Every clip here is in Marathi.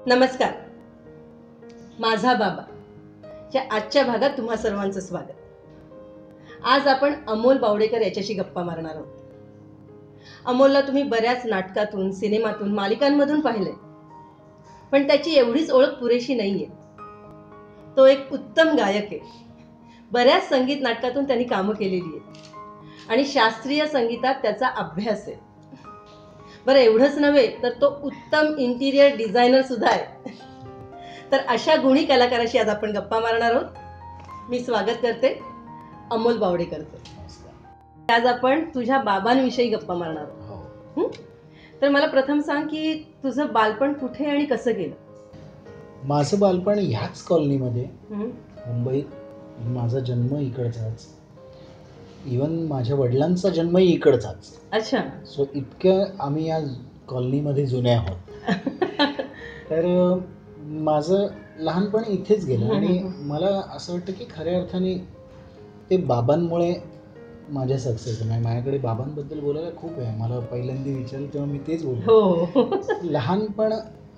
नमस्कार. माझा बाबा च्या आजच्या भागात तुम्हा सर्वांचं स्वागत. आज आपण अमोल बावडेकर याच्याशी गप्पा मारणार आहोत. अमोलला तुम्ही बऱ्याच नाटकातून, सिनेमातून, मालिकांमधून पाहिलंय, पण त्याची एवढीच ओळख पुरेशी नाहीये. तो एक उत्तम गायक आहे. बऱ्याच संगीत नाटकातून त्यांनी कामं केलेली आहेत आणि शास्त्रीय संगीतात त्याचा अभ्यास आहे. बरं, एवढंच नव्हे तर तो उत्तम इंटिरियर डिझायनर सुद्धा आहे. तर अशा गुणी कलाकाराशी आज आपण गप्पा मारणार आहोत. मी स्वागत करते अमोल बावडेकरचं. आज आपण तुझ्या बाबांविषयी गप्पा मारणार आहोत. तर मला प्रथम सांग की तुझं बालपण कुठे आणि कसं गेलं? माझं बालपण ह्याच कॉलनीमध्ये, मुंबईत. माझा जन्म इकडचाच, इवन माझ्या वडिलांचा जन्मही इकडचाच. अच्छा. सो इतकं आम्ही या कॉलनीमध्ये जुने आहोत. तर माझं लहानपण इथेच गेलं आणि मला असं वाटतं की खऱ्या अर्थाने ते बाबांमुळे माझ्या सक्सेस आहे. माझ्याकडे बाबांबद्दल बोलायला खूप आहे. मला पहिल्यांदा विचारलं तेव्हा मी तेच बोलतो. लहानपण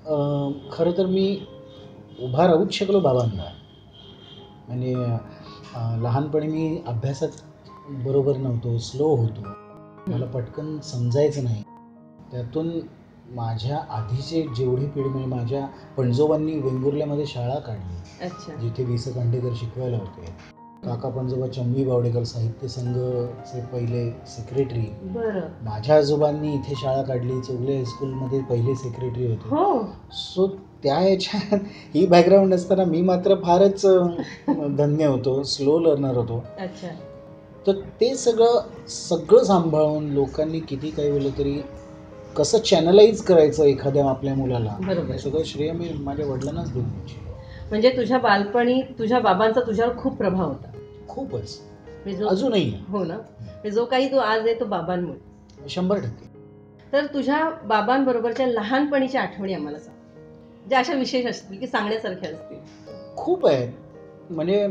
खरं तर मी उभा राहूच शकलो बाबांना. म्हणजे लहानपणी मी अभ्यासात बरोबर नव्हतो, स्लो होतो, मला पटकन समजायचं नाही. त्यातून माझ्या आधीचे जेवढी पिढी, म्हणजे माझ्या पणजोबांनी वेंगुर्ल्यामध्ये शाळा काढली. अच्छा. जिथे वि स खांडेकर शिकवायला होते. काका पणजोबा चंबी बावडेकर साहित्य संघचे पहिले सेक्रेटरी. बरं. माझ्या आजोबांनी इथे शाळा काढली, चौगले हायस्कूलमध्ये पहिले सेक्रेटरी होते. सो त्या याच्यात ही बॅकग्राऊंड असताना मी मात्र फारच धन्य होतो, स्लो लर्नर होतो. अच्छा. तर ते सगळं सांभाळून लोकांनी किती काही बोललं तरी कसं चॅनलाइज करायचं एखाद्या आपल्या मुलाला, बरोबर, सगळं श्रेय मी माझ्या वडिलांनाच देऊन द्यायची. म्हणजे तुझ्या बालपणी तुझ्या बाबांचा तुझ्यावर खूप प्रभाव होता. खूपच. म्हणजे अजूनही. हो ना. म्हणजे जो काही तू आज आहे तो बाबांमुळे. 100%. तर तुझ्या बाबांबरोबरच्या लहानपणीच्या आठवणी आम्हाला सांग, ज्या अशा विशेष असतील की सांगण्यासारख्या असतील. खूप आहेत. म्हणजे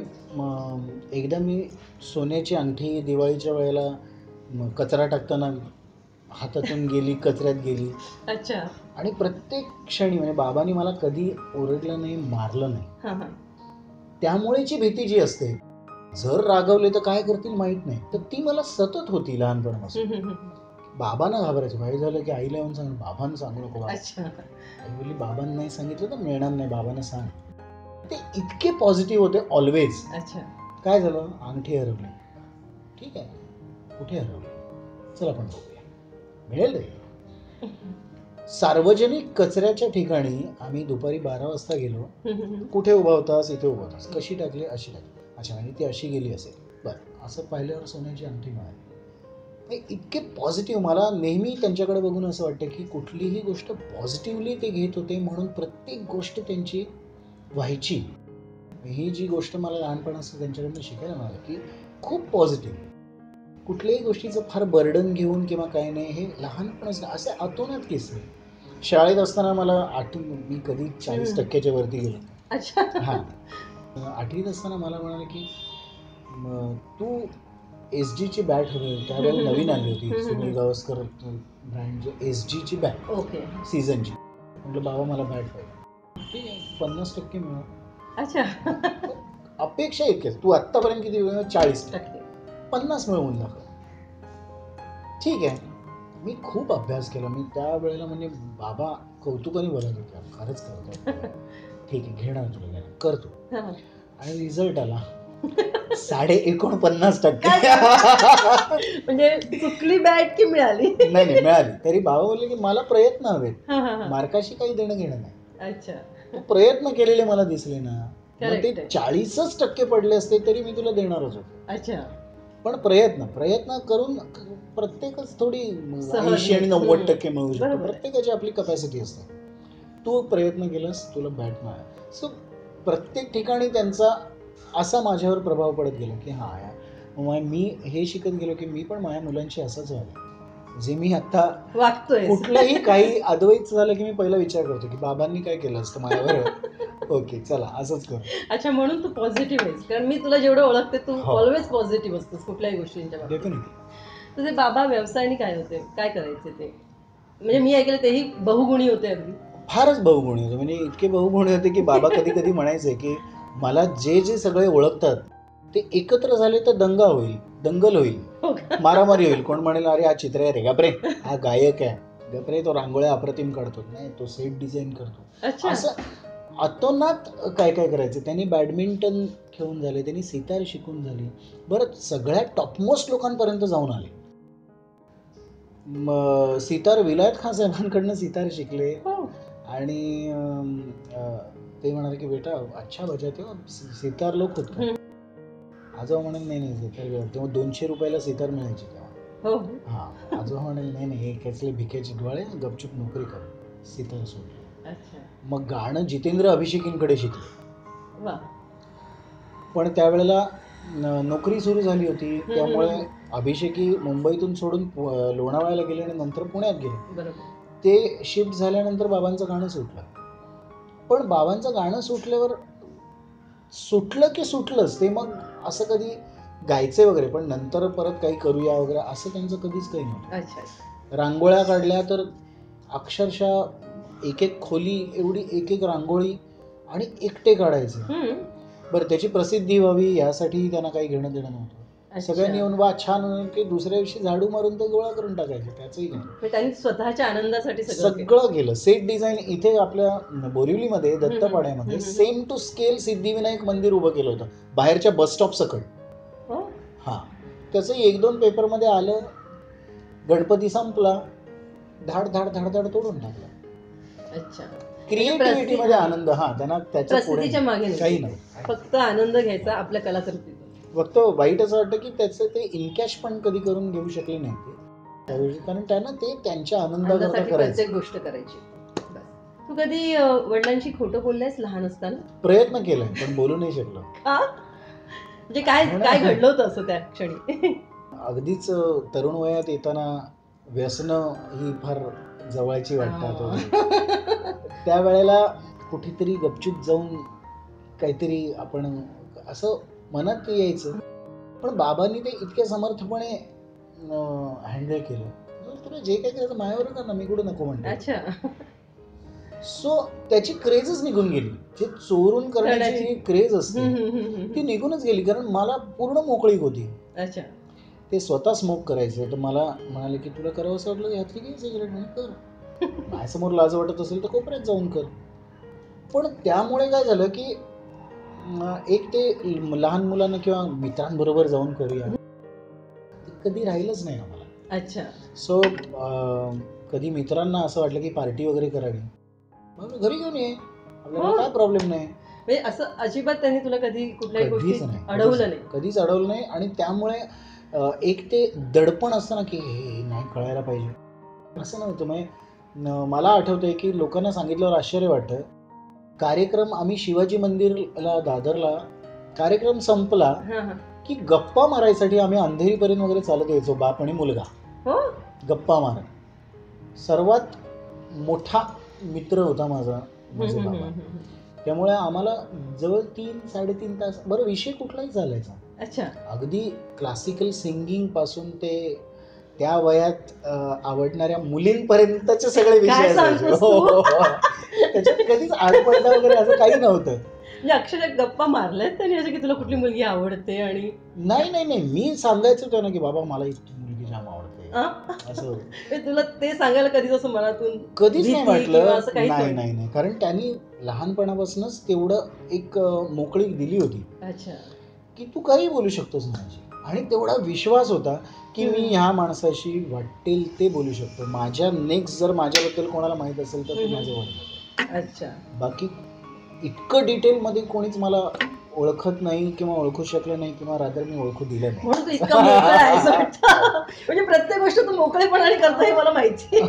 एकदा मी सोन्याची अंगठी दिवाळीच्या वेळेला कचरा टाकताना हातातून गेली, कचऱ्यात गेली. अच्छा. आणि प्रत्येक क्षणी म्हणजे बाबांनी मला कधी ओरडलं नाही, मारलं नाही. त्यामुळेची भीती जी असते, जर रागवले तर काय करतील माहित नाही, तर ती मला सतत होती लहानपणापासून. बाबांना घाबरायचं, काही झालं की आईला येऊन सांग, बाबांना सांगू नको. आई बोलली बाबांना नाही सांगितलं तर मिळणार नाही, बाबांना सांग. ते इतके पॉझिटिव्ह होते ऑलवेज. अच्छा. काय झालं, अंगठी हरवली. ठीक आहे, कुठे हरवली, चल आपण बघूया, मिळेल रे. सार्वजनिक कचऱ्याच्या ठिकाणी आम्ही दुपारी 12 वाजता गेलो. कुठे उभा होतास, इथे उभा होतास. कशी टाकली, अशी टाकली. अच्छा, म्हणजे ती अशी गेली असेल. बरं, असं पाहिल्यावर सोन्याची अंगठी मिळाली. इतके पॉझिटिव्ह. मला नेहमी त्यांच्याकडे बघून असं वाटतं की कुठलीही गोष्ट पॉझिटिव्हली ते घेत होते, म्हणून प्रत्येक गोष्ट त्यांची व्हायची. ही जी गोष्ट मला लहानपणापासून त्यांच्याकडनं शिकायला मिळालं की खूप पॉझिटिव्ह, कुठल्याही गोष्टीचं फार बर्डन घेऊन किंवा काही नाही. हे लहानपणापासून असे अतोनात किस्से. शाळेत असताना मला मी कधी 40% वरती गेलो. अच्छा. हां, 8वीत असताना मला म्हणाले की तू SGची बॅट हवी. त्यावेळेला नवीन आली होती सुनील गावस्कर ब्रँडची SGची बॅट. ओके. सीझनची. म्हटलं बाबा मला बॅट पाहिजे. ठीक आहे, 50% मिळालं. अच्छा. अपेक्षा इतकेच, तू आत्तापर्यंत किती मिळवलं? 40%. 50 मिळवून दाखव. ठीक आहे. मी खूप अभ्यास केला. मी त्यावेळेला म्हणजे बाबा कौतुकाने बोलत होते, खरंच करतो. ठीक आहे, घेणार तुला, घेणार, कर तू. आणि रिझल्ट आला 49.5%. म्हणजे चुकली बॅट की मिळाली? नाही, मिळाली. तरी बाबा बोलले की मला प्रयत्न हवेत, मार्काशी काही देणं घेणं नाही. अच्छा. प्रयत्न केलेले मला दिसले ना, मग ते 40% पडले असते तरी मी तुला देणारच होतो. अच्छा. पण प्रयत्न करून प्रत्येकच थोडी 80 आणि 90% मिळू शकतो. प्रत्येकाची आपली कपॅसिटी असते. तू प्रयत्न केलास, तुला बॅट मिळाला. सो प्रत्येक ठिकाणी त्यांचा असा माझ्यावर प्रभाव पडत गेला की हां, मी हे शिकत गेलो की मी पण माझ्या मुलांशी असंच व्हावं. जे मी आता वागतोय. कुठलंही काही अद्वैत झालं की मी पहिला विचार करतो की बाबांनी काय केलं असतं माझ्यावर. ओके, चला असंच करू. अच्छा, म्हणून तू पॉझिटिव्ह आहेस. कारण मी तुला जेवढं ओळखते तू ऑलवेज पॉझिटिव्ह असतोस कुठल्याही गोष्टींच्या बाबतीत. डेफिनेटली. तुझे बाबा व्यवसायाने काय होते, काय करायचे ते? म्हणजे मी ऐकलं तेही बहुगुणी होते अगदी. फारच बहुगुणी होते. म्हणजे इतके बहुगुणी होते की बाबा कधी कधी म्हणायचे की मला जे जे सगळे ओळखतात ते एकत्र झाले तर दंगल होईल, मारामारी होईल. कोण म्हणेल अरे हा चित्र आहे रे, गपरे हा गायक आहे, गपरे तो रांगोळ्या अप्रतिम काढतो, नाही तो सेट डिझाईन करतो, असं अतोनात काय काय करायचं. त्यांनी बॅडमिंटन खेळून झाले, त्यांनी सितार शिकून झाली, बरं सगळ्या टॉपमोस्ट लोकांपर्यंत जाऊन आले. सितार विलायत खान साहेबांकडनं सितार शिकले आणि ते म्हणाले की बेटा अच्छा बजाते हो, सितार लोक होत का? आजोबा म्हणाल नाही सितार, तेव्हा 200 रुपयाला सितार मिळायची तेव्हा. हा आजोबा म्हणाल नाही हे कसले भिकेचे डोळे, गपचूप नोकरी कर, सितार सोडली. मग गाणं जितेंद्र अभिषेकींकडे शिकले. पण त्यावेळेला नोकरी सुरू झाली होती, त्यामुळे अभिषेकी मुंबईतून सोडून लोणावळ्याला गेले आणि नंतर पुण्यात गेले. ते शिफ्ट झाल्यानंतर बाबांचं गाणं सुटलं. पण बाबांचं गाणं सुटल्यावर सुटलं की सुटलंच ते, मग असं कधी गायचे वगैरे पण नंतर परत काही करूया वगैरे असं त्यांचं कधीच काही नव्हतं. रांगोळ्या काढल्या तर अक्षरशः एक एक खोली एवढी एक एक रांगोळी आणि एकटे काढायचे. बरं त्याची प्रसिद्धी व्हावी यासाठी त्यांना काही घेणं देणं नव्हतं. सगळ्यांनी येऊन वा छान की दुसऱ्या दिवशी झाडू मारून ते गोळा करून टाकायचे, त्याचंही नाही. त्यांनी स्वतःच्या आनंदासाठी सगळं केलं. सेट डिझाईन इथे आपल्या बोरिवलीमध्ये दत्तपाड्यामध्ये सेम टू स्केल सिद्धिविनायक मंदिर उभं केलं होतं बाहेरच्या बस स्टॉप सकट. हा त्याचं 1-2 पेपरमध्ये आलं, गणपती संपला, धाड धाड धाड धाड तोडून टाकला. क्रिएटिव्हिटी मध्ये आनंद. हा त्यांना त्याच्या पुढे मागे काही नाही, फक्त आनंद घ्यायचा आपल्या कलाकृतीत. फक्त वाईट असं वाटतं की त्याचं ते इनकॅश पण कधी करून घेऊ शकले नाही ते, कारण त्यांना ते त्यांच्या आनंदासाठी प्रत्येक गोष्ट करायची. तू कधी वडिलांशी खोटं बोललायस लहान असताना? प्रयत्न केलाय पण बोलू नाही शकलो. म्हणजे काय काय घडलं होतं असं त्या क्षणी? अगदीच तरुण वयात येताना व्यसनं ही फार जवळची वाटतात. त्यावेळेला कुठेतरी गपचूप जाऊन काहीतरी आपण असं मनात यायचं, पण बाबांनी ते इतक्या समर्थपणे हँडल केलं. तुला जे काय करायचं माझ्यावर कर ना, मी कुठे नको म्हणतो. सो त्याची क्रेजच निघून गेली. जे चोरून करण्याची क्रेज असते ती निघूनच गेली, कारण मला पूर्ण मोकळीक होती. ते स्वतः स्मोक करायचे तर मला म्हणाले की तुला करावं असं वाटलं ह्यातली घे सिगरेट म्हणून कर, माझ्यासमोर लाज वाटत असेल तर कोपऱ्यात जाऊन कर. पण त्यामुळे काय झालं की एक ते लहान मुलांना किंवा मित्रांबरोबर जाऊन करूया कधी राहिलंच नाही आम्हाला. सो कधी मित्रांना असं वाटलं की पार्टी वगैरे करावी, मग घरी घेऊन ये, आपल्याला काय प्रॉब्लेम नाही. म्हणजे असं अजिबात त्यांनी तुला कधी कुठल्याही गोष्टी अडवलं नाही, कधीच अडवलं नाही. आणि त्यामुळे एक ते दडपण असतं ना की हे नाही कळायला पाहिजे असं नव्हतं. म्हणजे मला आठवतंय की लोकांना सांगितल्यावर आश्चर्य वाटतं. कार्यक्रम आम्ही शिवाजी मंदिरला दादरला कार्यक्रम संपला की गप्पा मारायसाठी आम्ही अंधेरीपर्यंत वगैरे चालत यायचो, बाप आणि मुलगा गप्पा मारत. सर्वात मोठा मित्र होता माझा माझे बाबा, त्यामुळे आम्हाला जवळ 3-3.5 तास बरं विषय कुठलाही चालायचा. अगदी क्लासिकल सिंगिंग पासून ते त्या वयात आवडणाऱ्या मुलींपर्यंतचे सगळे विषय त्याच्यात कधीच आडपडदा वगैरे असं काही नव्हतं. म्हणजे अक्षरशः गप्पा मारल्यात त्यांनी असे की तुला कुठली मुलगी आवडते? आणि नाही मी सांगायचो त्यांना की बाबा मला इतकी मुलगी जाम आवडते असं. तुला ते सांगायला कधीच असं मनातून कधीच नाही वाटलं? नाही, कारण त्यांनी लहानपणापासूनच तेवढं एक मोकळीक दिली होती की तू काही बोलू शकतोस माझी, आणि तेवढा विश्वास होता की मी ह्या माणसाशी वाटेल ते बोलू शकतो. माझ्या नेक्स्ट जर माझ्याबद्दल कोणाला माहित असेल तर ते माझे वडील. बाकी इतकं डिटेल मध्ये कोणीच मला ओळखत नाही किंवा ओळखू शकलं नाही, किंवा रादर मी ओळखू दिलं नाही. म्हणजे प्रत्येक गोष्ट तू मोकळेपणाने करतो हे मला माहिती.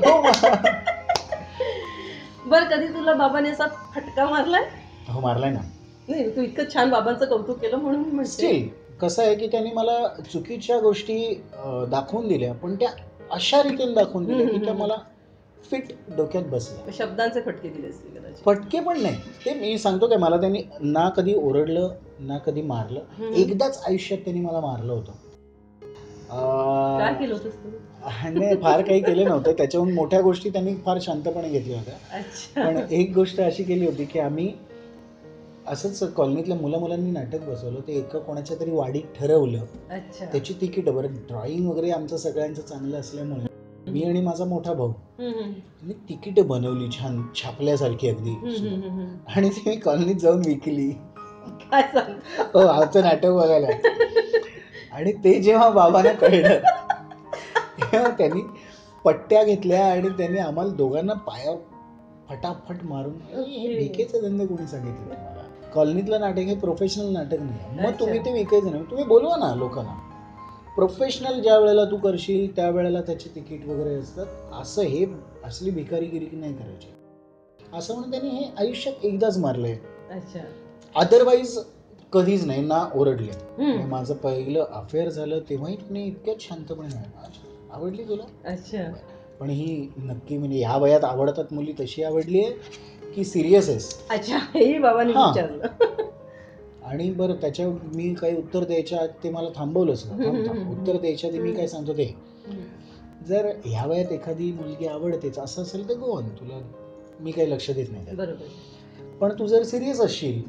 बरं कधी तुला बाबाने असा फटका मारलाय? हो मारलाय ना. नाही तू इतकं छान बाबांचं कौतुक केलं म्हणून म्हणते. कसं आहे की त्यांनी मला चुकीच्या गोष्टी दाखवून दिल्या, पण त्या अशा रीतीने दाखवून दिल्या की त्या मला फिट डोक्यात बसल्या. शब्दांचे फटके दिले असतील कदाचित. फटके पण नाही, ते मी सांगतो काय, मला त्यांनी ना कधी ओरडलं ना कधी मारलं. एकदाच आयुष्यात त्यांनी मला मारलं होतं. काय केलं होतंस तू? नाही, फार काही केलं नव्हतं. त्याच्याहून मोठ्या गोष्टी त्यांनी फार शांतपणे घेतल्या होत्या. अच्छा. पण एक गोष्ट अशी केली होती की आम्ही असंच कॉलनीतल्या मुलांनी नाटक बसवलं. ते एका कोणाच्या तरी वाडीत ठरवलं. अच्छा. त्याची तिकीट, बरं ड्रॉइंग वगैरे आमचं सगळ्यांचं चांगलं असल्यामुळे मी आणि माझा मोठा भाऊ मी तिकीट बनवली छान छापल्यासारखी अगदी. आणि ती मी कॉलनीत जाऊन विकली. काय सांगता? हो, आमचं नाटक बघायला. आणि ते जेव्हा बाबांना कळलं तेव्हा त्यांनी पट्ट्या घेतल्या आणि त्यांनी आम्हाला दोघांना पाया फटाफट मारून, हे विकेचे धंदे कोणी सांगितले तुम्हाला? कॉलनीतलं नाटक हे प्रोफेशनल नाटक नाही. मग तुम्ही ते विकायचं नाही, तुम्ही बोलवा ना लोकांना. प्रोफेशनल ज्या वेळेला तू करशील त्यावेळेला त्याची तिकीट वगैरे असतात. असं हे असली भिकारीगिरी नाही करायची, असं म्हणून त्यांनी हे आयुष्यात एकदाच मारलंय. अच्छा. अदरवाईज कधीच नाही ना ओरडले. माझं पहिलं अफेअर झालं तेव्हाही मी इतक्याच शांतपणे नाही, आवडली तुला? अच्छा. पण ही नक्की म्हणजे ह्या वयात आवडतात मुली तशी आवडली आहे की सिरियस आहेस? अच्छा, हे बाबांनी विचारलं. आणि बरं त्याच्या मी काही उत्तर द्यायच्या आधी ते मला थांबवलंच. उत्तर द्यायच्या आधी मी काय सांगतो ते, जर ह्या वयात एखादी मुलगी आवडतेच असं असेल तर गो ऑन, तुला मी काही लक्ष देत नाही. बरोबर. पण तू जर सिरियस असशील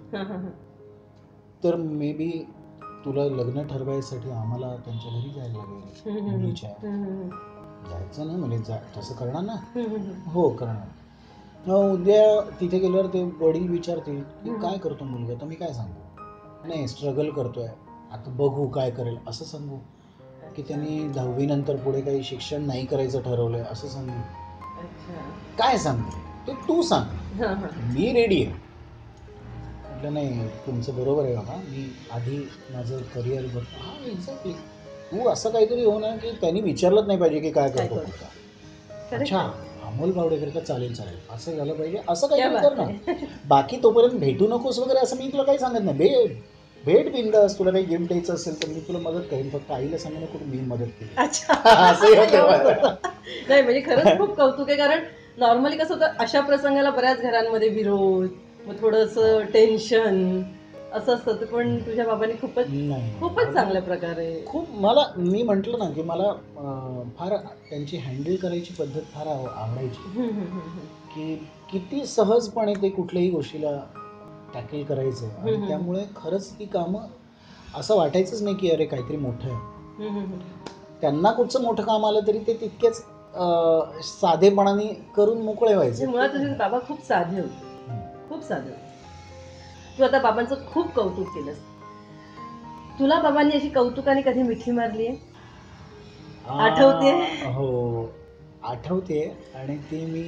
तर मे बी तुला लग्न ठरवायसाठी आम्हाला त्यांच्या घरी जायला लागेल. मुलीच्या जायचं ना म्हणजे तसं करणार ना? हो करणार. मग उद्या तिथे गेल्यावर ते वडील विचारतील की काय करतो मुलगा, तर मी काय सांगू? नाही स्ट्रगल करतोय, आता बघू काय करेल असं सांगू? की त्यांनी 10वी नंतर पुढे काही शिक्षण नाही करायचं ठरवलंय असं सांगू? काय सांगू ते तू सांग, मी रेडी आहे. म्हटलं नाही तुमचं बरोबर आहे बाबा, मी आधी माझं करिअर बघतो. हां एक्झॅक्टली, तू असं काहीतरी हो ना की त्यांनी विचारलंच नाही पाहिजे की काय करतो पुढचा. अच्छा अमोल बावडेकर का, चालेल असं झालं पाहिजे, असं काहीतरी कर ना. बाकी तोपर्यंत भेटू नकोस वगैरे असं मी तुला काही सांगत नाही. भेट बिंदास, तुला काही गिफ्ट द्यायचं असेल तर मी तुला मदत करेन, फक्त आईला सांगू नको मी मदत केली. असं नाही म्हणजे खरंच खूप कौतुक आहे. कारण नॉर्मली कसं होतं अशा प्रसंगाला बऱ्याच घरांमध्ये विरोध, मग थोडंसं टेन्शन असं असतं. पण तुझ्या बाबांनी खूपच चांगल्या प्रकारे मला मी म्हटलं ना की मला फार त्यांची हँडल करायची पद्धत फार आवडायची. की किती सहजपणे ते कुठल्याही गोष्टीला टॅकल करायचं. आणि त्यामुळे खरंच ती कामं असं वाटायचंच नाही की अरे काहीतरी मोठं आहे. त्यांना कुठचं मोठं काम आलं तरी ते तितकेच साधेपणाने करून मोकळे व्हायचे. मुळात तुझे बाबा खूप साधे होते, खूप साधे होते. तू आता बाबांचं खूप कौतुक केलंस, तुला बाबांनी अशी कौतुकाने कधी मिठी मारली आहे? आठवते? हो आठवते. आणि ती मी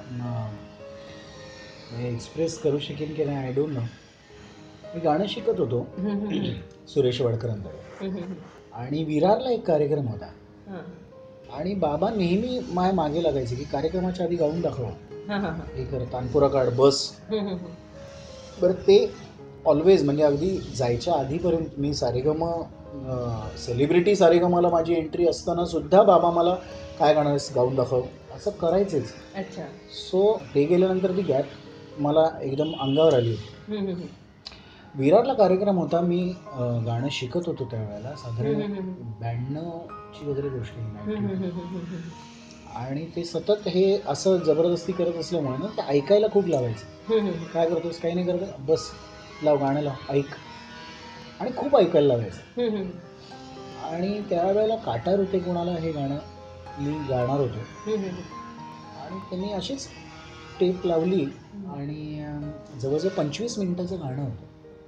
एक्सप्रेस करू शकेन की नाही आय डोंट नो. मी गाणं शिकत होतो सुरेश वाडकरांकडे आणि विरारला एक कार्यक्रम होता. आणि बाबा नेहमी माझ्या मागे लागायचे की कार्यक्रमाच्या आधी गाऊन दाखव, हे कर तानपुरा काढ बस. बरं ते ऑलवेज म्हणजे अगदी जायच्या आधीपर्यंत मी सारेगम सेलिब्रिटी सारेगमला माझी एंट्री असताना सुद्धा बाबा मला काय गाणं गाऊन दाखव असं करायचेच. अच्छा. सो ते गेल्यानंतर ती गॅप मला एकदम अंगावर आली होती. विरारला कार्यक्रम होता, मी गाणं शिकत होतो त्यावेळेला, साधारण 92ची वगैरे गोष्ट आहे. आणि ते सतत हे असं जबरदस्ती करत असल्यामुळे ना ते ऐकायला खूप लावायचं. काय करतोस, काही नाही करत, बस लाव गाणं लाव ऐक. आणि खूप ऐकायला लावायचं. आणि त्यावेळेला काटा रुते कोणाला हे गाणं मी गाणार होतो. आणि त्यांनी अशीच टेप लावली आणि जवळजवळ 25 मिनिटाचं गाणं होतं.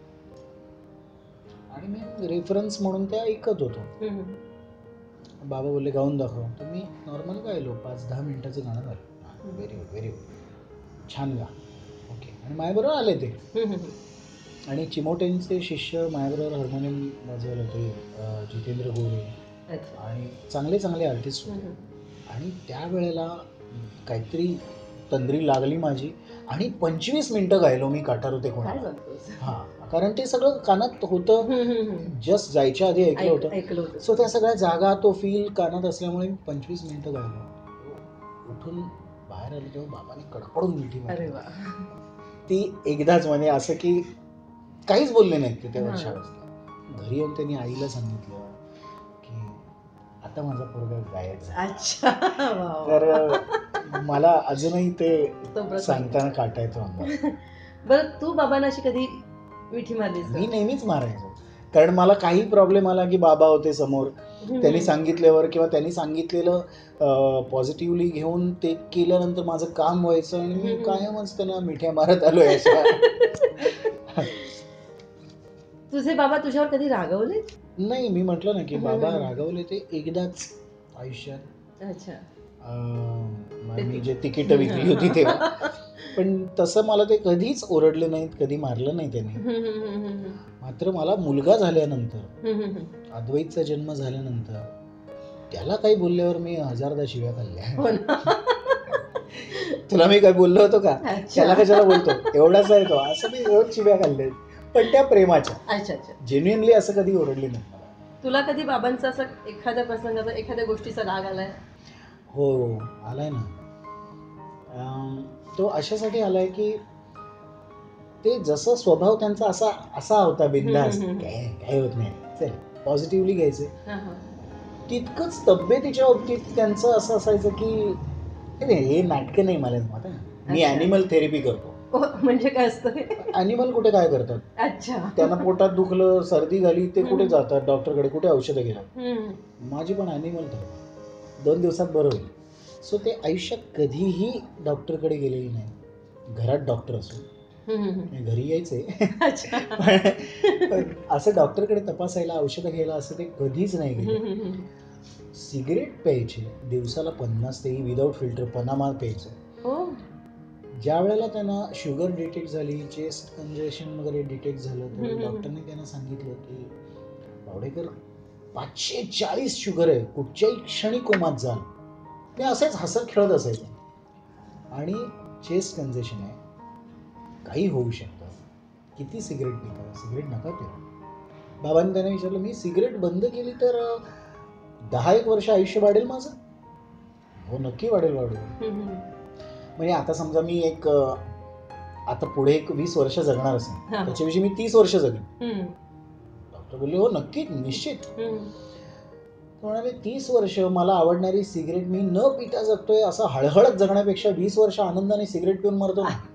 आणि मी रेफरन्स म्हणून ते ऐकत होतो. बाबा बोलले गाऊन दाखव, तर मी नॉर्मल गायलो 5-10 मिनिटाचं गाणं झालं. व्हेरी गुड व्हेरी गुड, छान गा, ओके. आणि माझ्याबरोबर आले ते. आणि चिमोटेंचे शिष्य माझ्याबरोबर हार्मोनियम वाजवायला होते, जितेंद्र गोरे आणि चांगले चांगले आर्टिस्ट होते. आणि त्यावेळेला काहीतरी तंद्री लागली माझी आणि 25 मिनिटं गायलो मी काटार होते कोणाला. हां, कारण ते सगळं कानात होतं, जस्ट जायच्या आधी ऐकलं होतं. सो त्या सगळ्या जागा तो फील कानात असल्यामुळे मी 25 मिनिटं गायलो. उठून बाहेर आलो तेव्हा बाबांनी कडकडून मिठी मारली. ती एकदाच, म्हणजे असं की काहीच बोलले नाहीत ते त्या वर्षावस्था. घरी येऊन त्यांनी आईला सांगितलं की आता माझा पोरगा गायब झाला. अच्छा. वा, वा. तर मला अजूनही तो ते प्रसंग. सांगताना काटा येतो अंगावर. बरं, तू बाबांना अशी कधी मिठी मारलीस मी का? नेहमीच मारायचो, कारण मला काही प्रॉब्लेम आला की बाबा होते समोर, त्यांनी सांगितल्यावर किंवा त्यांनी सांगितलेलं पॉझिटिव्हली घेऊन ते केल्यानंतर माझं काम व्हायचं आणि मी कायमच त्यांना मिठ्या मारत आलोय अशा. तुझे बाबा तुझ्यावर कधी रागवले? नाही, मी म्हटलं ना की बाबा रागवले ते एकदाच आयुष्यात. अच्छा. मी जे तिकीट विकली होती तेव्हा. पण तसं मला ते कधीच ओरडले नाहीत, कधी मारलं नाही त्यांनी. मात्र मला मुलगा झाल्यानंतर, अद्वैतचा जन्म झाल्यानंतर त्याला काही बोलल्यावर मी 1000दा शिव्या खाल्ल्या. तुला मी काय बोललो होतो का, त्याला कशाला बोलतो, एवढाच आहे तो, असं मी रोज शिव्या खाल्ल्या, पण त्या प्रेमाच्या. अच्छा अच्छा. जेन्युइनली असं कधी ओरडले नाही. तुला कधी बाबांचा असं एखाद्या प्रसंगाचा, एखाद्या गोष्टीचा राग आलाय? हो, आलाय ना. तो अशासाठी आलाय की ते जसं स्वभाव त्यांचा असा होता, बिंदास, काय होत नाही, चल पॉझिटिव्हली घ्यायचे, तितकंच तब्येतीच्या बाबतीत त्यांचं असं असायचं की हे नाटकं नाही मला जमत, मी ॲनिमल थेरपी करतो. म्हणजे काय असतं? ॲनिमल कुठे काय करतात? अच्छा. त्यांना पोटात दुखलं, सर्दी झाली, ते कुठे जातात डॉक्टरकडे, कुठे औषधं घेतात. माझी पण ॲनिमल थेरपी 2 दिवसात बरं होईल. सो ते आयुष्यात कधीही डॉक्टरकडे गेलेली नाही. घरात डॉक्टर असो, घरी यायचे, पण असं डॉक्टरकडे तपासायला, औषधं घ्यायला असं ते कधीच नाही गेले. सिगरेट प्यायचे दिवसाला 50 तेही विदाऊट फिल्टर, पनामा प्यायचं. ज्या वेळेला त्यांना शुगर डिटेक्ट झाली, चेस्ट कंजेशन वगैरे डिटेक्ट झालं, तर डॉक्टरने त्यांना सांगितलं की बावडेकर 540 शुगर आहे, कुठच्याही क्षणी कोमात जाल. ते असेच हसत खेळत असायचे. आणि चेस्ट कंजेशन आहे, काही होऊ शकतं, किती सिगरेट पिता, सिगरेट नका पिऊ. बाबांनी त्यांना विचारलं, मी सिगरेट बंद केली तर 10-1 वर्ष आयुष्य वाढेल माझं? हो, नक्की वाढेल. म्हणजे आता समजा मी आता पुढे 20 वर्ष जगणार असेल, त्याच्याविषयी मी 30 वर्ष जगेन. डॉक्टर बोलले, हो नक्की, निश्चित. म्हणाले 30 वर्ष मला आवडणारी सिगरेट मी न पिता जगतोय, असं हळहळत जगण्यापेक्षा 20 वर्ष आनंदाने सिगरेट पिऊन मरतो ना,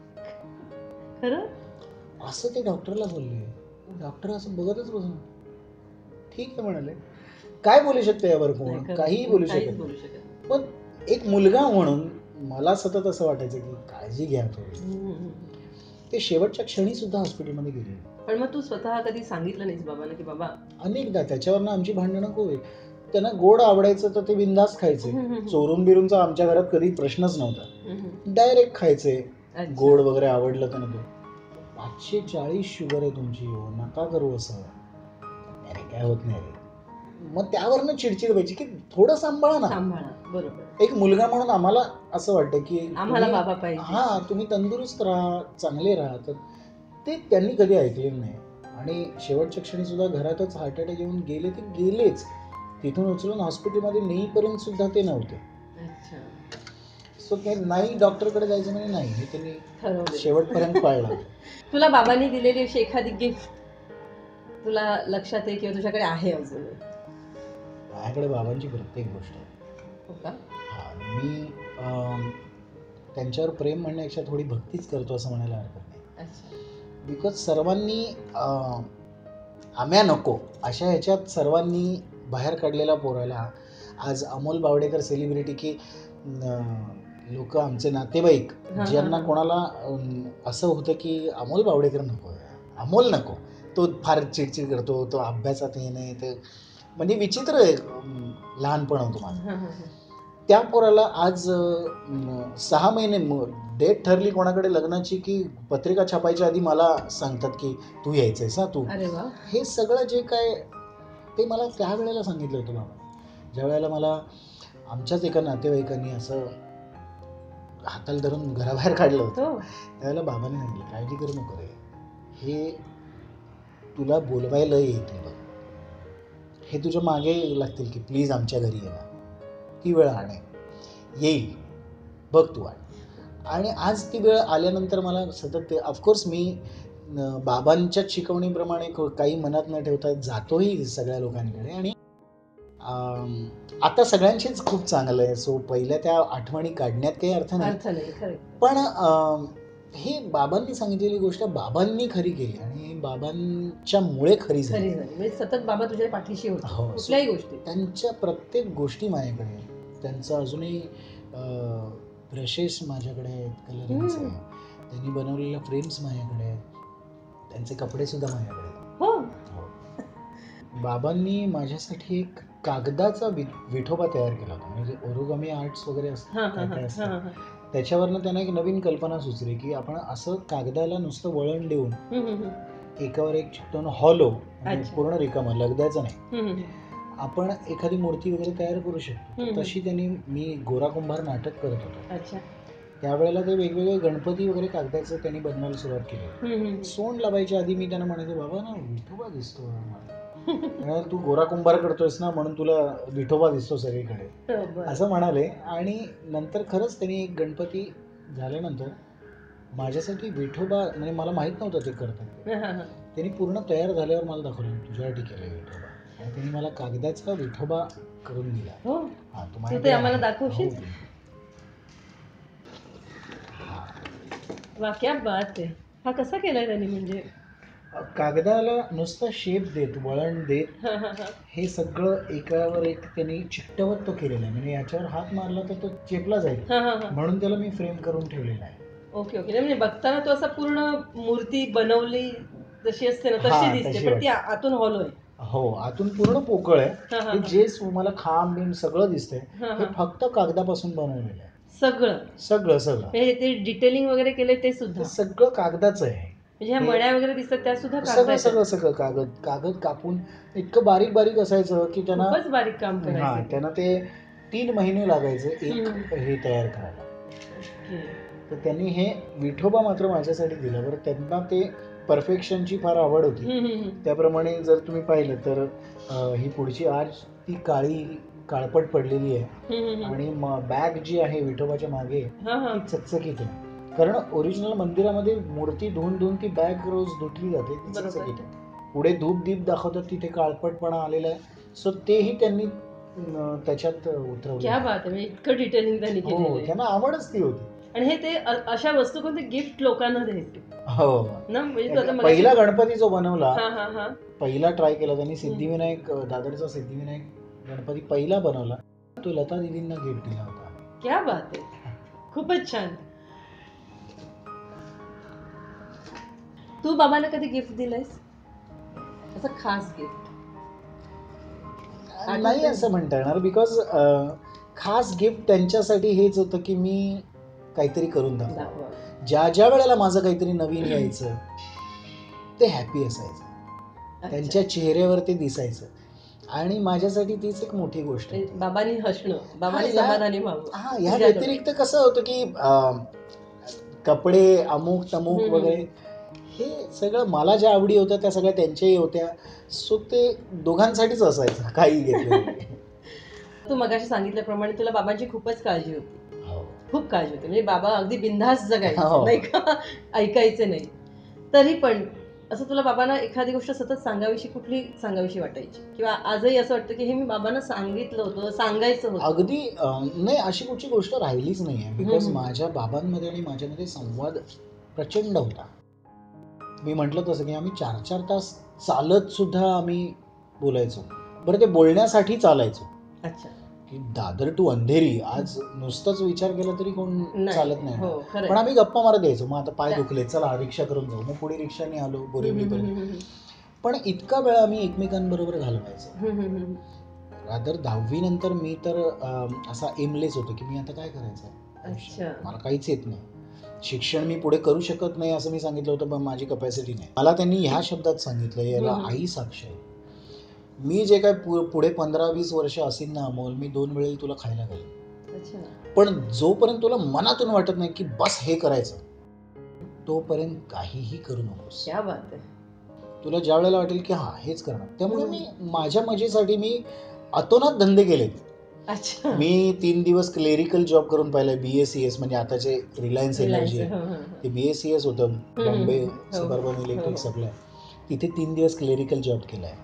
असं ते डॉक्टरला बोलले. डॉक्टर असं बघतच बसून, ठीक आहे म्हणाले, काय बोलू शकते यावर कोण, काहीही बोलू शकत. पण एक मुलगा म्हणून मला सतत असं वाटायचं की काळजी घ्या थोडी. ते शेवटच्या क्षणी सुद्धा हॉस्पिटलमध्ये गेले. पण मग तू स्वतः कधी सांगितलं नाहीस बाबांना की बाबा? अनेकदा. त्याच्यावरनं आमची भांडणं खूप आहे. त्यांना गोड आवडायचं तर ते बिंदास खायचे. चोरून बिरूनचा आमच्या घरात कधी प्रश्नच नव्हता. डायरेक्ट खायचे. गोड वगैरे आवडलं त्यांना. ते 540 शुगर आहे तुमची, नका करू असं. अरे काय होत नाही रे. मग त्यावरनं चिडचिड व्हायची की थोडं सांभाळा ना. बरोबर. एक मुलगा म्हणून आम्हाला असं वाटतं की आम्हाला बाबा पाहिजे. हा, तुम्ही तंदुरुस्त राहा, चांगले राहा. तर ते त्यांनी कधी ऐकलेलं नाही. आणि शेवटच्या क्षणी सुद्धा घरातच हार्ट अटॅक येऊन गेले ते गेलेच. तिथून उचलून हॉस्पिटलमध्ये नेईपर्यंत सुद्धा ते नव्हते. सो ते नाही, डॉक्टरकडे जायचं म्हणजे नाही, हे त्यांनी शेवटपर्यंत पाळलं. तुला बाबांनी दिलेली अशी एखादी गिफ्ट तुला लक्षात आहे किंवा तुझ्याकडे आहे अजून? माझ्याकडे बाबांची प्रत्येक गोष्ट आहे. हा, मी त्यांच्यावर प्रेम म्हणण्यापेक्षा थोडी भक्तीच करतो असं म्हणायला हरकत नाही. बिकॉज सर्वांनी आम्या नको अशा ह्याच्यात सर्वांनी बाहेर काढलेला पोराला आज अमोल बावडेकर सेलिब्रिटी की लोक, आमचे नातेवाईक, ज्यांना कोणाला असं होतं की अमोल बावडेकर नको, अमोल नको, तो फार चिडचिड करतो, तो अभ्यासात हे नाही, ते म्हणजे विचित्र लहानपण होतं माझं. त्या पोराला आज 6 महिने डेट ठरली कोणाकडे लग्नाची की पत्रिका छापायच्या आधी मला सांगतात की तू यायचंयस ना तू. हे सगळं जे काय ते मला त्यावेळेला सांगितलं होतं बाबा. ज्या वेळेला मला आमच्याच एका नातेवाईकांनी असं हाताला धरून घराबाहेर काढलं होतं, त्यावेळेला बाबांनी सांगितलं, काळजी करू नको रे, हे तुला बोलवायला येतील बघ, हे तुझ्या मागे लागतील की प्लीज आमच्या घरी ये ना, ती वेळ येईल बघ तू. आणि आज ती वेळ आल्यानंतर मला सतत ते, ऑफकोर्स मी बाबांच्या शिकवणीप्रमाणे काही मनात न ठेवता जातोही सगळ्या लोकांकडे. आणि आता सगळ्यांचीच खूप चांगलं आहे. सो पहिल्या त्या आठवणी काढण्यात काही अर्थ नाही. पण ही बाबांनी सांगितलेली गोष्ट बाबांनी खरी केली आणि बाबांच्यामुळे खरी झाली. म्हणजे सतत बाबा तुझ्या पाठीशी होते हो, कुठल्याही गोष्टी. त्यांच्या प्रत्येक गोष्टी माझ्याकडे आहेत. त्यांचं अजूनही ब्रशेस माझ्याकडे आहेत, कलरिंगचे. त्यांनी बनवलेल्या फ्रेम्स माझ्याकडे आहेत, त्यांचे कपडे सुद्धा माझ्याकडे आहेत. हो. बाबांनी माझ्यासाठी एक कागदाचा विठोबा तयार केला होता. म्हणजे ओरिगामी आर्ट्स वगैरे असतं, त्याच्यावरनं त्यांना एक नवीन कल्पना सुचली की आपण असं कागदाला नुसतं वळण देऊन एकावर एक चिकटवून हॉलो, पूर्ण रिकामं, लगद्याचं नाही, आपण एखादी मूर्ती वगैरे तयार करू शकतो. तशी त्यांनी, मी गोरा कुंभार नाटक करत होतो त्यावेळेला ते वेगवेगळे गणपती वगैरे कागदाचं त्यांनी बनवायला सुरुवात केली. सोंड लावायच्या आधी मी त्यांना म्हणायचो, बाबा ना विठोबा दिसतो, तू गोरा कुंभार करतोयस ना म्हणून तुला विठोबा दिसतो सगळीकडे, असं म्हणाले. आणि नंतर खरंच त्यांनी एक गणपती झाल्यानंतर माझ्यासाठी विठोबा, म्हणजे मला माहित नव्हतं ते करतात, त्यांनी पूर्ण तयार झाल्यावर मला दाखवलं, तुझ्यासाठी केलंय विठोबा. आणि त्यांनी मला कागदाचा विठोबा करून दिला. ते आम्हाला दाखवशील? वा, क्या बात आहे. हा कसा केलाय त्यांनी? म्हणजे कागदाला नुसतं शेप देत, वळण देत, हे सगळं एकावर एक त्यांनी चिकटवत तो केलेला आहे. म्हणजे याच्यावर हात मारला तर तो चेपला जाईल म्हणून त्याला मी फ्रेम करून ठेवलेला आहे. Okay okay. म्हणजे बघताना तो असा पूर्ण मूर्ती बनवली जशी असते ना तशी दिसते, पण ती आतून हॉलो आहे. हो, आतून पूर्ण पोकळ आहे. जे तुम्हाला खांब बिंब सगळं दिसतंय हे फक्त कागदापासून बनवलेलं आहे. सगळं सगळं सगळं ते डिटेलिंग वगैरे केले ते सुद्धा सगळं कागदाचं आहे. म्हणजे ह्या मण्या वगैरे दिसतात त्या सुद्धा सगळं सगळं कागद कापून इतकं बारीक बारीक असायचं की त्यांना खूपच बारीक काम करायचं. त्यांना ते 3 महिने लागायचे एक हे तयार करायला. तर त्यांनी हे विठोबा मात्र माझ्यासाठी दिलं. बरं, त्यांना ते परफेक्शनची फार आवड होती. त्याप्रमाणे जर तुम्ही पाहिलं तर ही पुढची आर्च ती काळपट पडलेली आहे आणि बॅग जी आहे विठोबाच्या मागे ती चकचकीत आहे. कारण ओरिजिनल मंदिरामध्ये मूर्ती धुवून ती बॅग रोज धुतली जाते, ती चकचकीत आहे. पुढे धूप दीप दाखवतात, तिथे काळपटपणा आलेला आहे. सो तेही त्यांनी त्याच्यात उतरवलं. क्या बात आहे. इतकं डिटेलिंग त्यांनी केलं, त्यांना आवडच ती होती. आणि हे ते अशा वस्तू कोणते गिफ्ट लोकांना द्यायचे. हो ना. म्हणजे पहिला गणपती जो बनवला, पहिला ट्राय केला त्यांनी, सिद्धिविनायक, दादरचा सिद्धिविनायक गणपती पहिला बनवला, तो लता दीदींना गिफ्ट दिला होता. क्या बात आहे, खूपच छान. तू बाबांना कधी गिफ्ट दिलंयस असं खास गिफ्ट? नाही असं म्हणता येणार, बिकॉज खास गिफ्ट त्यांच्यासाठी हेच होतं की मी काहीतरी करून दाखवावं. ज्या वेळेला माझं काहीतरी नवीन यायचं ते हॅपी असायचं, त्यांच्या चेहऱ्यावर ते दिसायचं. आणि माझ्यासाठी तीच एक मोठी गोष्ट आहे. बाबांनी हसणं, बाबांनी समाधानी व्हावं. ह्या व्यतिरिक्त कसं होतं की कपडे अमुक तमुक वगैरे हे सगळं मला ज्या आवडी होत्या त्या सगळ्या त्यांच्याही होत्या. सो ते दोघांसाठीच असायचं काही घेतलं. तू मगाशी सांगितल्याप्रमाणे तुला बाबांची खूपच काळजी होती, खूप काळजी होती. म्हणजे बाबा अगदी बिनधास्त जगायचे, नाही का, ऐकायचे नाही. तरी पण असं तुला बाबांना एखादी गोष्ट सतत कुठली सांगावीशी वाटायची, किंवा आजही असं वाटतं की हे मी बाबांना सांगितलं होतं, सांगायचं होतं? अगदी नाही, अशी कुठची गोष्ट राहिलीच नाही आहे. बिकॉज माझ्या बाबांमध्ये आणि माझ्यामध्ये संवाद प्रचंड होता. मी म्हटलं तसं की आम्ही 4-4 तास चालत सुद्धा आम्ही बोलायचो. बरं, ते बोलण्यासाठी चालायचो. अच्छा. की दादर टू अंधेरी आज नुसतंच विचार केला तरी कोण चालत नाही, पण आम्ही गप्पा मारत यायचो. मग आता पाय दुखले, चला रिक्षा करून जाऊ, मग पुढे रिक्षाने आलो बोरिवलीपर्यंत. पण इतका वेळ आम्ही एकमेकांबरोबर घालवायचो. रादर 10वी नंतर मी तर असा एमलेस होतो की मी आता काय करायचं, मला काहीच येत नाही, शिक्षण मी पुढे करू शकत नाही असं मी सांगितलं होतं, पण माझी कपॅसिटी नाही. मला त्यांनी ह्या शब्दात सांगितलं, याला आई साक्ष आहे, मी जे काय पुढे 15-20 वर्ष असेल ना अमोल, मी 2 वेळेला तुला खायला घालेन, पण जोपर्यंत तुला मनातून वाटत नाही की बस हे करायचं, तोपर्यंत काहीही करू नकोस. क्या बात आहे. तुला ज्या वेळेला वाटेल की हा हेच करणार. त्यामुळे मी माझ्या मजेसाठी मी अतोनात धंदे केले. मी 3 दिवस क्लेरिकल जॉब करून पाहिलाय. BACS म्हणजे आताचे रिलायन्स एनर्जी, ते BACS होतं, बॉम्बे सबर्बन इलेक्ट्रिक सप्लाय. तिथे 3 दिवस क्लेरिकल जॉब केलाय.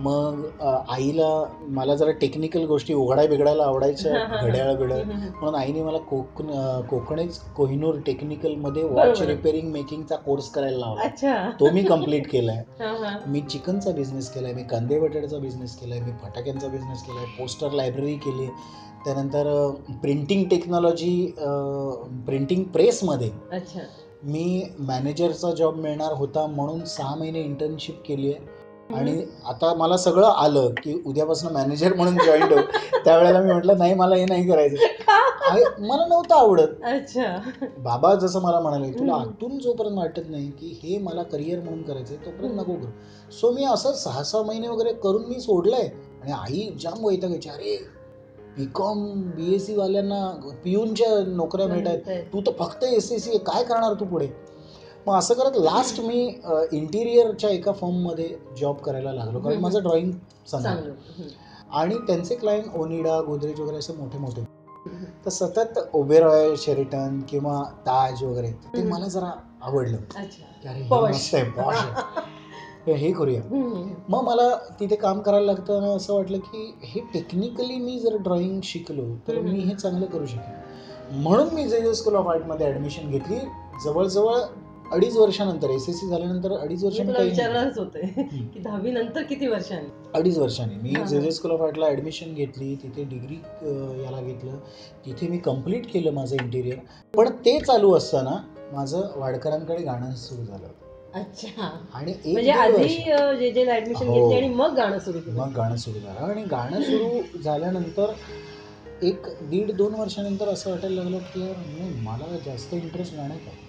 मग आईला मला जरा टेक्निकल गोष्टी उघडाय बिघडायला आवडायच्या, घड्याळ बिड्याळ, म्हणून आईने मला कोकणेच कोहिनूर टेक्निकलमध्ये वॉच रिपेअरिंग मेकिंगचा कोर्स करायला लावला. तो मी कम्प्लीट केलाय. मी चिकनचा बिझनेस केलाय, मी कांदे बटाट्याचा बिझनेस केलाय, मी फटाक्यांचा बिझनेस केलाय, पोस्टर लायब्ररी केली. त्यानंतर प्रिंटिंग टेक्नॉलॉजी, प्रिंटिंग प्रेसमध्ये मी मॅनेजरचा जॉब मिळणार होता म्हणून 6 महिने इंटर्नशिप केली आहे. आणि आता मला सगळं आलं की उद्यापासून मॅनेजर म्हणून जॉईन हो. त्यावेळेला मी म्हटलं नाही, मला हे नाही करायचं, मला नव्हतं आवडत. बाबा जसं मला म्हणाले, तुला आतून जोपर्यंत वाटत नाही की हे मला करिअर म्हणून करायचंय तोपर्यंत नको करू. सो मी असं 6-6 महिने वगैरे करून मी सोडलंय. आणि आई जाम वैतागायची, अरे बीकॉम BSc वाल्यांना पिऊनच्या नोकऱ्या मिळत आहेत, तू तर फक्त SSC, काय करणार तू पुढे. मग असं करत लास्ट मी इंटिरियरच्या एका फर्ममध्ये जॉब करायला लागलो, कारण माझं ड्रॉइंग चांगलं. आणि त्यांचे क्लायंट ओनिडा, गोदरेज वगैरे असे मोठे मोठे. तर सतत ओबेरॉय, शेरिटन किंवा ताज वगैरे ते मला जरा आवडलं. अरे मस्त आहे, पॉश आहे, हे करूया. मग मला तिथे काम करायला लागतं आणि असं वाटलं की हे टेक्निकली मी जर ड्रॉइंग शिकलो तर मी हे चांगलं करू शकेन. म्हणून मी जे स्कूल ऑफ आर्टमध्ये ॲडमिशन घेतली. जवळजवळ 2.5 वर्षानंतर, SSC झाल्यानंतर 2.5 वर्षांनी, काही विचारणारच होते की 10वी नंतर किती वर्षांनी, 2.5 वर्षांनी मी जे स्कूल ऑफ आर्टला ॲडमिशन घेतली. तिथे डिग्री याला घेतलं, तिथे मी कम्प्लीट केलं माझं इंटिरियर. पण ते चालू असताना माझं वाडकरांकडे गाणं सुरू झालं. आणि म्हणजे आधी जे ॲडमिशन घेतली आणि मग गाणं सुरू केलं. मग गाणं सुरू झालं. आणि गाणं सुरू झाल्यानंतर 1-1.5-2 वर्षानंतर असं वाटायला लागलं की यार मला जास्त इंटरेस्ट गाण्यात आहे.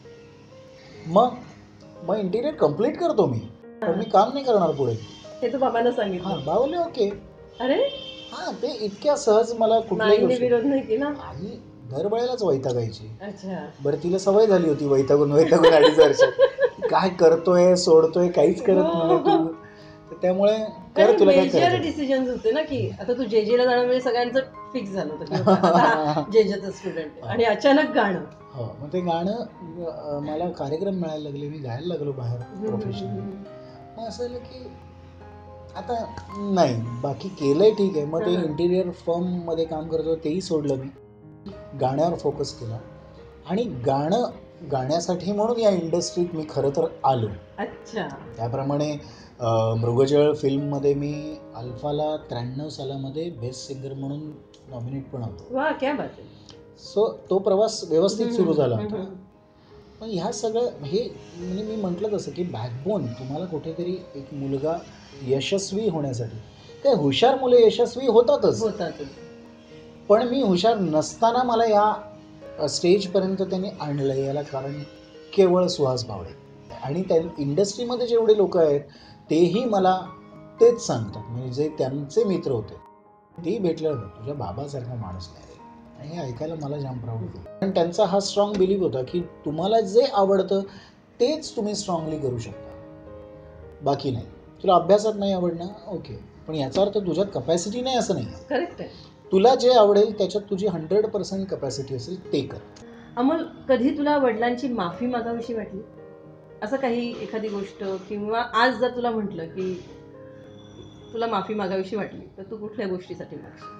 मग इंटिरियर कम्प्लीट करतो मी, पण मी काम नाही करणार पुढे. हे तू बाबांना सांगितलं? हां, बाबाले ओके. अरे हां, ते इतक्या सहज मला कुठलाही विरोध नाही केला. आई दरवेळेलाच वैतागायची. अच्छा. बरं, तिला सवय झाली होती वैतागून 2.5 वर्ष. काय करतोय, सोडतोय, काहीच करत नाही तू. त्यामुळे तुला काय मेजर डिसिजन होते ना की आता तू JJला जाणं म्हणजे सगळ्यांचं फिक्स झालं होतं JJचं स्टुडंट, आणि अचानक गाणं. हो, मग ते गाणं मला कार्यक्रम मिळायला लागले, मी गायला लागलो बाहेर प्रोफेशनल. मग असं झालं की आता नाही, बाकी केलंय ठीक आहे. मग ते इंटिरियर फर्ममध्ये काम करतो तेही सोडलं मी, गाण्यावर फोकस केला. आणि गाण्यासाठी म्हणून या इंडस्ट्रीत मी खरं तर आलो. अच्छा. त्याप्रमाणे मृगजळ फिल्ममध्ये मी अल्फाला 93 सालामध्ये बेस्ट सिंगर म्हणून नॉमिनेट पण होतो. वा, क्या बात आहे. सो तो प्रवास व्यवस्थित सुरू झाला होता. पण ह्या सगळं हे म्हणजे मी म्हटलं तसं की बॅकबोन तुम्हाला कुठेतरी एक मुलगा यशस्वी होण्यासाठी, काय हुशार मुले यशस्वी होतातच, पण मी हुशार नसताना मला या स्टेजपर्यंत त्यांनी आणलं. याला कारण केवळ सुहास बावडे. आणि त्या इंडस्ट्रीमध्ये जेवढे लोक आहेत तेही मला तेच सांगतात, म्हणजे जे त्यांचे मित्र होते तेही भेटल्यावर तुझ्या बाबासारखा माणूस नाही. आणि हे ऐकायला मला जाम प्राऊड होतं. पण त्यांचा हा स्ट्रॉंग बिलीव्ह होता की तुम्हाला जे आवडतं तेच तुम्ही स्ट्रॉंगली करू शकता, बाकी नाही. तुला अभ्यासात नाही आवडणार, ओके, पण याचा अर्थ तुझ्यात कपॅसिटी नाही असं नाही. करेक्ट आहे. तुला जे आवडेल त्याच्यात तुझी 100% कपॅसिटी असेल ते कर. अमोल, कधी तुला वडिलांची माफी मागावीशी वाटली? असं काही एखादी गोष्ट, किंवा आज जर तुला म्हटलं की तुला माफी मागावीशी वाटली तर तू कुठल्या गोष्टीसाठी मागशील?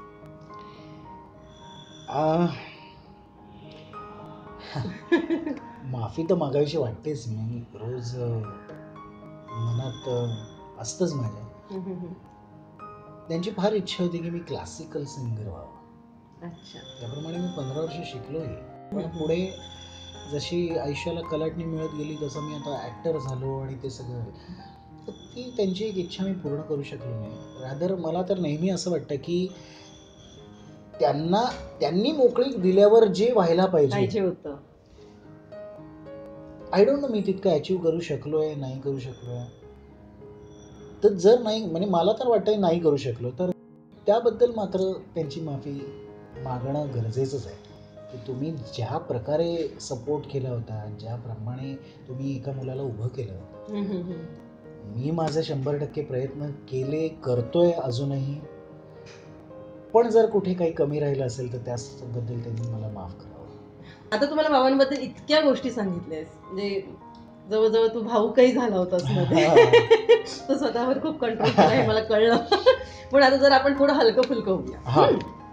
माफी तर मागावीशी वाटतेच. मी रोज मनात असतंच माझ्या. त्यांची फार इच्छा होती की मी क्लासिकल सिंगर व्हावं. अच्छा. त्याप्रमाणे मी 15 वर्ष शिकलोय. पण पुढे जशी आयुष्याला कलाटणी मिळत गेली तसं मी आता ॲक्टर झालो आणि ते सगळं, तर ती त्यांची एक इच्छा मी पूर्ण करू शकलो नाही. रादर मला तर नेहमी असं वाटतं की त्यांनी मोकळीक दिल्यावर जे व्हायला पाहिजे होतं, आय डोंट नो मी तितकं अचीव्ह करू शकलोय, नाही करू शकलोय. तर जर नाही, म्हणजे मला तर वाटतंय नाही करू शकलो, तर त्याबद्दल मात्र त्यांची माफी मागणं गरजेचंच आहे. की तुम्ही ज्या प्रकारे सपोर्ट केला होता, ज्याप्रमाणे तुम्ही एका मुलाला उभं केलं, मी माझे 100% प्रयत्न केले, करतोय अजूनही. पण जर कुठे काही कमी राहिलं असेल तर त्याबद्दल त्यांनी मला माफ करावं. आता तुम्हाला बाबांबद्दल इतक्या गोष्टी सांगितल्यास, म्हणजे जवळजवळ तू भाऊकही झाला होतास मध्ये. तू स्वतःवर खूप कंट्रोल केला हे मला कळलं. पण आता जर आपण थोडं हलकं फुलकं होऊया.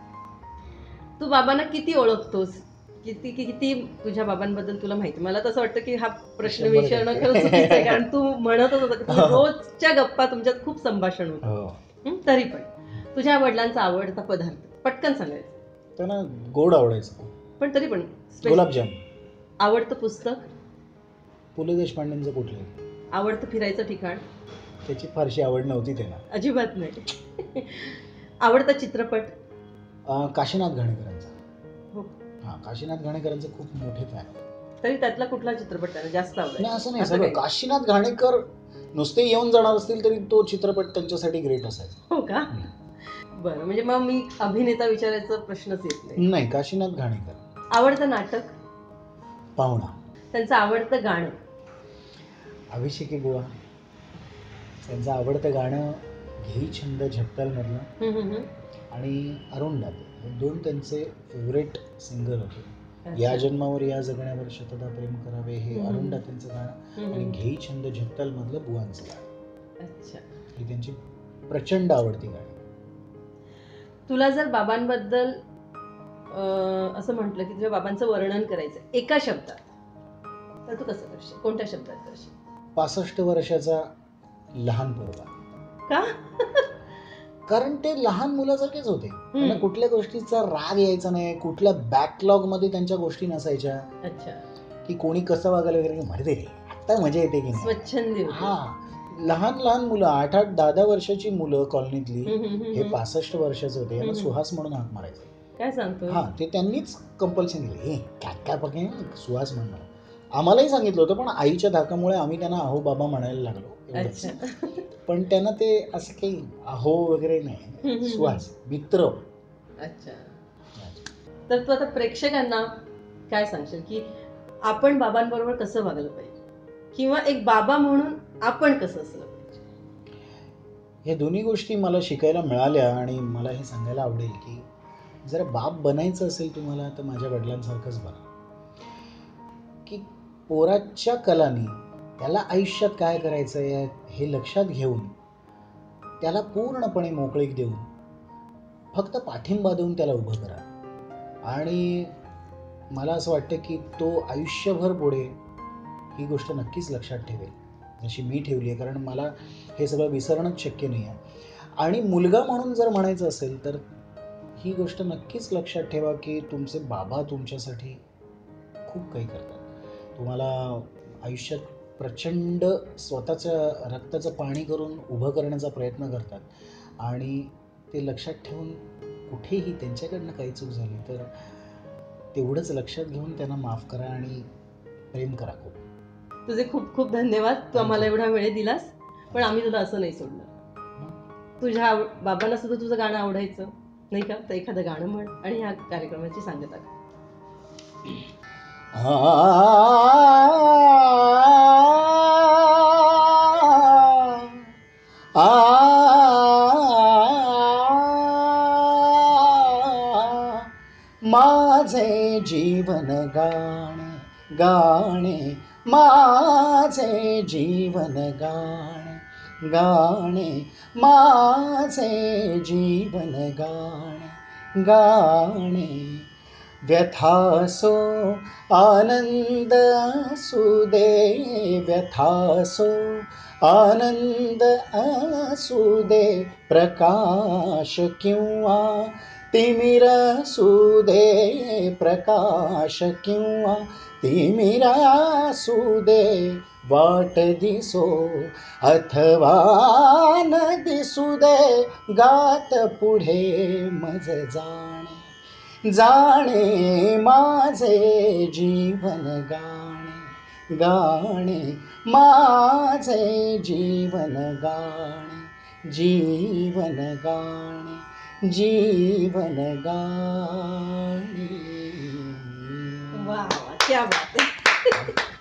तू बाबांना किती ओळखतोस? किती किती तुझ्या बाबांबद्दल तुला माहिती? मला तसं वाटतं की हा प्रश्न विचारणं खरं चुकीचं आहे, कारण तू म्हणतच होता की तुम्ही रोजच्या गप्पा तुमच्यात खूप संभाषण होतं. तरी पण तुझ्या वडिलांचा आवडता पदार्थ पटकन सांगायचं. त्यांना गोड आवडायचं, पण तरी पण गुलाबजाम. आवडतं पुस्तक? पु ल देशपांडेंचं कुठलं? आवडतं फिरायचं ठिकाण? त्याची फारशी आवड नव्हती त्याला. अजिबात नाही. आवडता चित्रपट? काशीनाथ घाणेकरांचा. हो. हा, काशीनाथ घाणेकरांचं खूप मोठे फॅन. तरी त्यातला कुठला चित्रपट त्याला जास्त आवडला? नाही असं नाही, सगळं. काशीनाथ घाणेकर नुसते येऊन जाणार असतील तरी तो चित्रपट त्यांच्यासाठी ग्रेट असायचा. हो का? बरं, म्हणजे मग मी अभिनेता विचारायचा प्रश्नच येत नाही. नाही, काशीनाथ घाणेकर. आवडतं नाटक? पाहुणा. त्यांचं आवडतं गाणं? अभिषेकी बुवा. त्यांचं आवडतं गाणं घेई छंद झपताल मधलं आणि अरुण दाते, हे दोन त्यांचे फेवरेट सिंगर होते. या जन्मावर या जगण्यावर शतदा प्रेम करावे हे अरुण दातेंचं गाणं आणि घेई छंद झपताल मधलं बुवांचं गाणं. अच्छा. ही त्यांची प्रचंड आवडती गाणी. तुला जर बाबांबद्दल असं म्हटलं की तुझ्या बाबांचं वर्णन करायचं एका शब्दात, तर तू कसं करशील? कोणत्या शब्दात करशील? 65 वर्षाचा लहान पोरगा. का? कारण ते लहान मुलासारखेच होते. त्यांना कुठल्या गोष्टीचा राग यायचा नाही, कुठल्या बॅकलॉग मध्ये त्यांच्या गोष्टी नसायच्या. अच्छा. की कोणी कसं वागायला वगैरे म्हणते रे, आता मजा येते की नाही. स्वच्छंदी. हा, लहान लहान मुलं 8-8, 10-10 वर्षाची मुलं कॉलनीतली, हे 65 वर्षाचे होते. यांना सुहास म्हणून हाक मारायचे. काय सांगतो? हा, ते त्यांनीच कंपल्शन केलं, हे काय बघे सुहास म्हणणं. आम्हालाही सांगितलं होतं, पण आईच्या धाकामुळे आम्ही त्यांना अहो बाबा म्हणायला लागलो. पण त्यांना ते असं काही अहो वगैरे नाही, सुहास मित्र. अच्छा. तर तू आता प्रेक्षकांना काय सांगशील की आपण बाबांबरोबर कसं वागलं पाहिजे, किंवा एक बाबा म्हणून आपण कसं असलं पाहिजे? हे दोन्ही गोष्टी मला शिकायला मिळाल्या आणि मला हे सांगायला आवडेल की जर बाप बनायचं असेल तुम्हाला, तर माझ्या वडिलांसारखंच बना. की पोराच्या कलानी त्याला आयुष्यात काय करायचं आहे हे लक्षात घेऊन, त्याला पूर्णपणे मोकळीक देऊन, फक्त पाठिंबा देऊन त्याला उभं करा. आणि मला असं वाटतं की तो आयुष्यभर पुढे ही गोष्ट नक्कीच लक्षात ठेवेल, जशी मी ठेवली आहे. कारण मला हे सगळं विसरणंच शक्य नाही आहे. आणि मुलगा म्हणून जर म्हणायचं असेल तर ही गोष्ट नक्कीच लक्षात ठेवा की तुमचे बाबा तुमच्यासाठी खूप काही करतात. तुम्हाला आयुष्यात प्रचंड स्वतःच्या रक्ताचं पाणी करून उभं करण्याचा प्रयत्न करतात. आणि ते लक्षात ठेवून कुठेही त्यांच्याकडनं काही चूक झाली तर तेवढंच लक्षात घेऊन त्यांना माफ करा आणि प्रेम करा. खूप तुझे खूप खूप धन्यवाद. तू आम्हाला एवढा वेळ दिलास, पण आम्ही तुला असं नाही सोडलं. तुझ्या बाबांना सुद्धा तुझं गाणं आवडायचं नाही का? तर एखादं गाणं म्हण आणि ह्या कार्यक्रमाची सांगता कर. माझे जीवन गाणे गाणे, माझे जीवन गाणे गाणे, माझे जीवन गाणे गाणे. व्यथासो आनंद असू दे, व्यथासो आनंद असू दे, प्रकाश किंवा तिमिर असू दे, प्रकाश किंवा तिमिर असू दे. वाट दिसो अथवा न दिसू दे, गात पुढे मज जाणे जाणे. माझे जीवन गाणे गाणे, माझे जीवन गाणे जीवन गाणे जीवन गाणे. वा वा, क्या बात आहे.